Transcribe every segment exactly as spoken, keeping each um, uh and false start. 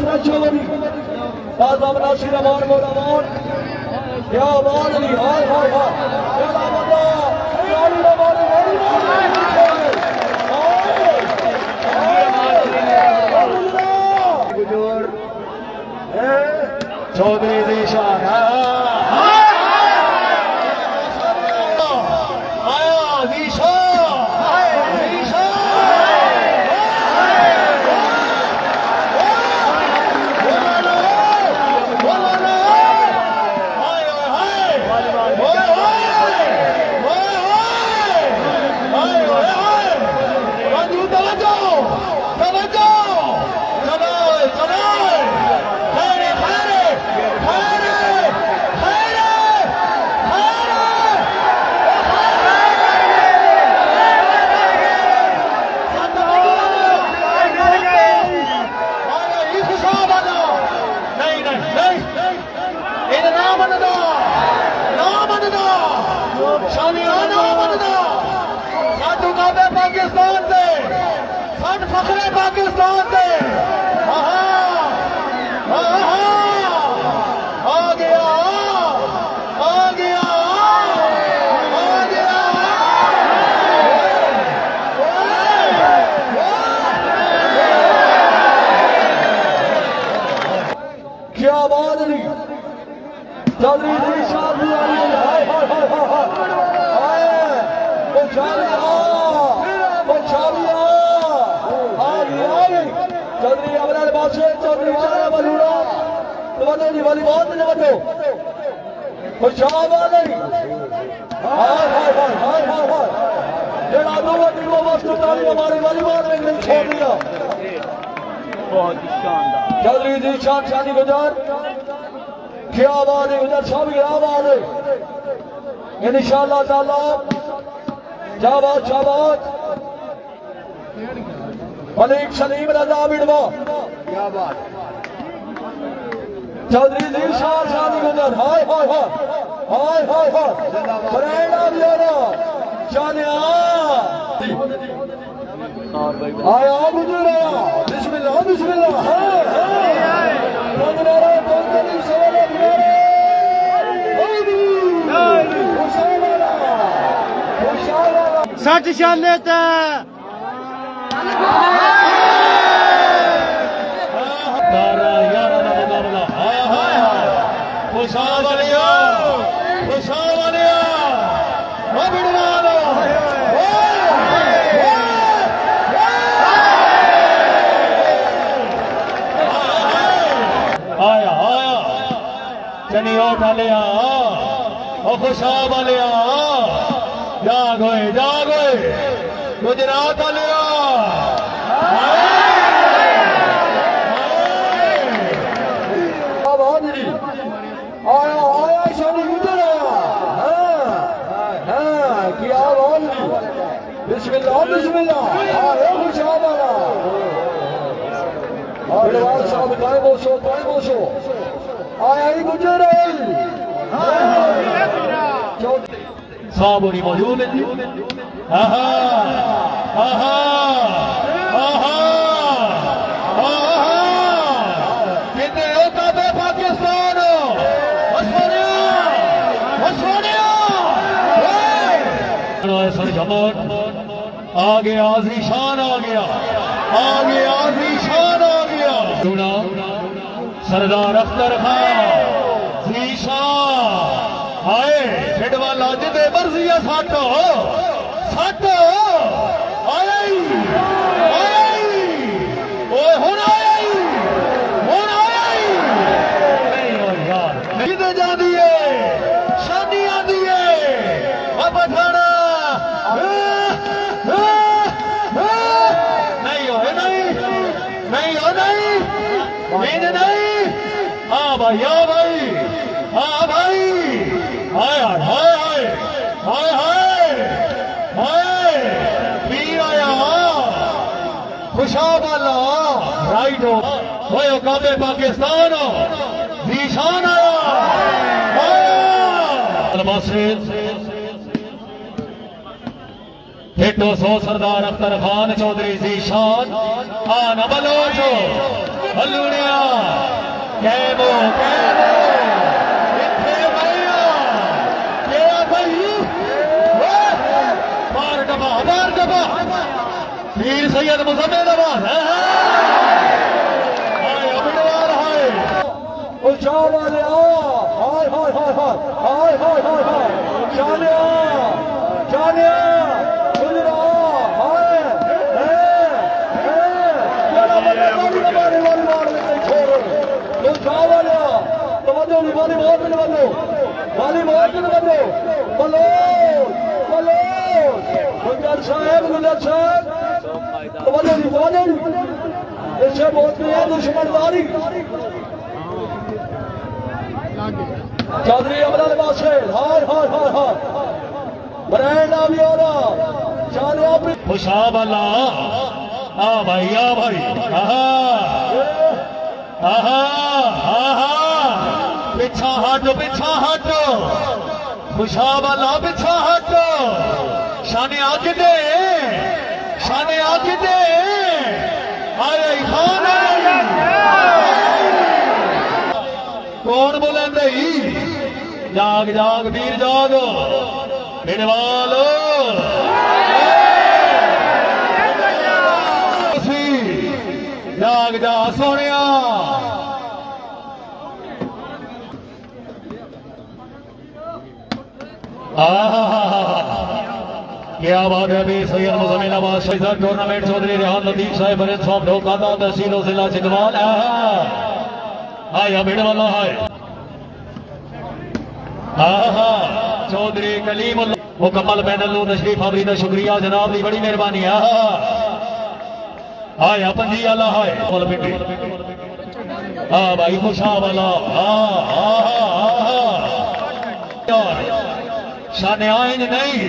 बाजरा चौधरी ताजा बनासी रमान मोरामान क्या बात नहीं हाय हाय हाय क्या बंदा गाड़ी रमान गुजर चौधरी जीशान पाकिस्तान से सठ फखरे पाकिस्तान से आ गया आ गया आ गया क्या बात नहीं चौधरी जीशान चौधरी अमराल बादशाह चौधरी वाला बलूड़ा तो बतो जी वाली बहुत ने बतो खुशाब नहीं हाय हाय हाय हाय हाय हाय जेड़ा दो किलो वस्तु ताली हमारी वाली बात में नहीं छोड़ दिया बहुत शानदार चौधरी जी शान शानी गुजर क्या बात है गुजर साहब क्या बात है इंशाअल्लाह ताला शाबाश शाबाश मलिक सलीम रजा बिड़वा क्या बात चौधरी जीशान शानी गुजर हाय हाय हाय हाय हाय हाय ब्रांड आ गया शानिया आया गुजर आया बिस्मिल्लाह बिस्मिल्लाह हाय हाय गुजर गुजर सोले सच शान लेता तारा यारा ना मुकाबला हाय हाय हाय खुशाब वालिया खुशाब वालिया वो बिड़वा दो आया आया चनी उठा लिया ओ खुशाब वालिया जाग होए जाग होए गुजरात वालिया आया आया शानी गुजर आया हाँ क्या बात बिस्मिल्लाह बिस्मिल्लाह आया खुशाब वाला बिड़वाल साहब काय बोसो काय बोसो आया ही गुजर साहब नहीं मौजूद है आहा आहा आहा आ गया जीशान आ गया आ गया जीशान आ गया सुना सरदार अख्तर खान जीशान आए फिडवा लाज दे मर्जिया सट सट आई ओए हुन आई हुन आई नहीं हो यार किधर जाती है शादी आती है अब पठाना नहीं नहीं हाँ भाई हाँ भाई हाँ भाई हाय हाय हाय हाय हाय हाय पीर आया खुशाब वाला राइट हो वो काबे पाकिस्तान हो जीशान आया हिटो सो सरदार अख्तर खान चौधरी जीशान आना बलोचो हलूणिया कैमो कैमो इत्थे मैया क्या भाई मार डबा मार डबा वीर सैयद मुजम्मिल आवाज है हाय अबड़वार हाय ओ चावल हाय हाय हाय हाय हाय हाय हाय चालिया चालिया गुजरा हाय वाली बहुत मिल बनो वाली बहुत मिल बनो बलो बलो गुजर साहब गुजर साहब वाले वाले ऐसे बहुत में है दुश्मनदारी चौधरी अमरान बादशाह हाय हाय हाय हाय ब्रांड आ भी हो रहा चारों अपनी खुशाब अल्लाह आ भाई आ भाई आहा आहा आहा पिछा हटो पिछा हटो खुशाब अल्लाह पिछा हटो शाने आके दे शाने आके दे आए खान कौन बोले दई जाग जाग वीर जाग बिनवालो जाग जा सोने क्या बात है अभी सैयद मुजम्मिल आवाज टूर्नामेंट चौधरी रेहान लतीफ साहब बने साहब ढोकाता तहसील जिला चिंदवाल आया भिड़ वाला है आहा चौधरी कलीम मुकम्मल पैनल तशरीफ आवरी का शुक्रिया जनाब की बड़ी मेहरबानी आया पंजी वाला है हाँ भाई खुशा वाला शाने आए नहीं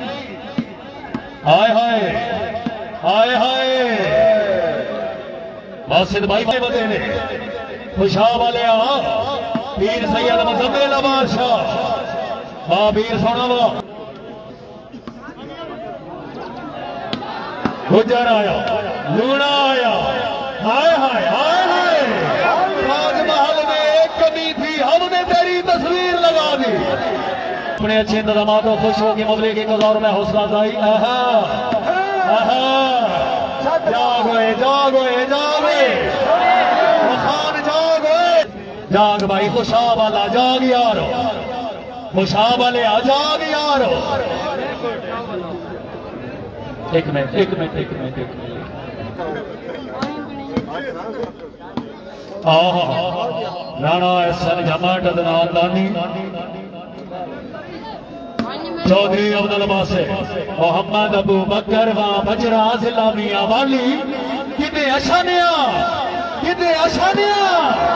हाय हाय हाय हाय बासित भाई भाई बते ने खुशा वाले वीर सैयद मुजम्मिल बादशाह हाँ वीर सोना वो गुजर आया लूणा आया हाय हाय हाय हाय राजमहल में एक कमी थी हमने तेरी तस्वीर लगा दी अपने अच्छे इंतजामों खुश होगी मबले की गुजार में हौसला दाई जागोए जागोए जागे खान जागोए जाग भाई खुशा वाला जाग यारो खुशा वाले आ जाग यारो एक मिनट एक मिनट एक मिनट एक मिनट राणा एहसन जमात अदनान दानी चौधरी अब्दुल बासित मोहम्मद अबू बकर वा बजरा जिला मियां वाली कितने अशानिया कितने अशानिया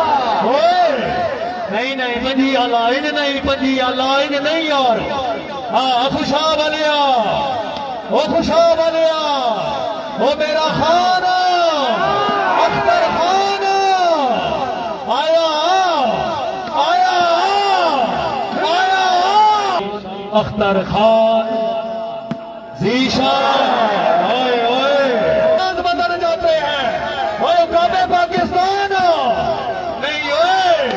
नहीं नहीं पंजी आला इन नहीं पंजी आला इन नहीं यार हाँ खुशा बलिया ओ खुशा बलिया ओ मेरा खान अख्तर खान आया आया आया अख्तर खान जीशान ओए ओए बदल जाते हैं ओए काबे पाकिस्तान नहीं ओए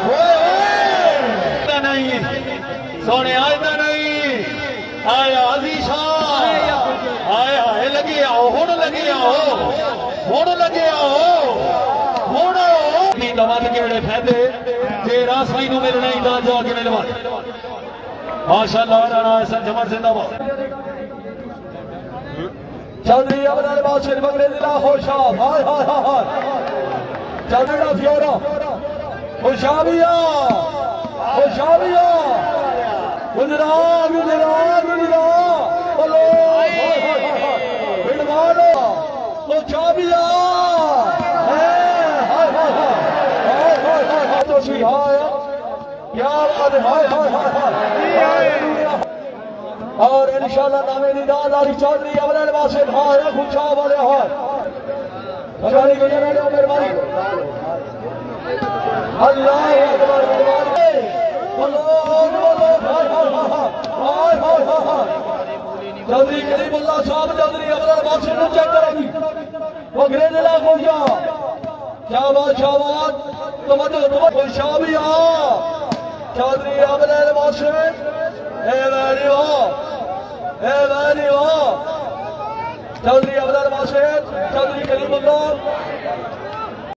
ओए नहीं सोने आयता नहीं आया जीशान आया है लगी आओ हुण लगी आओ हुण लगे आओ हुण दवाद केड़े फायदे जे रासाई नूं मिलना ही दा जाके मिलवा माशाअल्लाह राणा एहसन जमर जिंदाबाद चौधरी अब्दुल बासित बगरे जिला होशाब हाय हाय हाय चौधरी का फ्योरा होशाबिया होशाबिया गुजरा गुजरा गुजरा बोलो हाय हाय हाय बिडवालो होशाबिया हाय हाय हाय हाय हाय हाय तो सी हाय क्या बात है हाय हाय हाय और इंशाअल्लाह नामे निदान आली चौधरी अब्दुल बासित हाय खुशा वाले हाय बगाली गुजरा लो मेहरबानी अल्लाह अकबर मेहरबानी बोलो बोलो हाय हाय हाय हाय हाय चौधरी कलीमुल्लाह साहब चौधरी अब्दुल बासित नु चेक करेगी वो ग्रेनेला खोजा शाबाश शाबाश तवज्जो तवज्जो खुशाबिया चौधरी अब्दुल बासिर ए वेरी वाह ए वेरी वाह चौधरी अब्दुल बासिर चौधरी कलीमुल्लाह